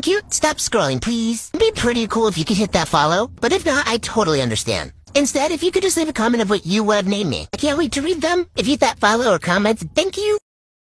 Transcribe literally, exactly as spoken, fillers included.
cute? Stop scrolling, please. It'd be pretty cool if you could hit that follow, but if not, I totally understand. Instead, if you could just leave a comment of what you would have named me. I can't wait to read them. If you hit that follow or comment, thank you.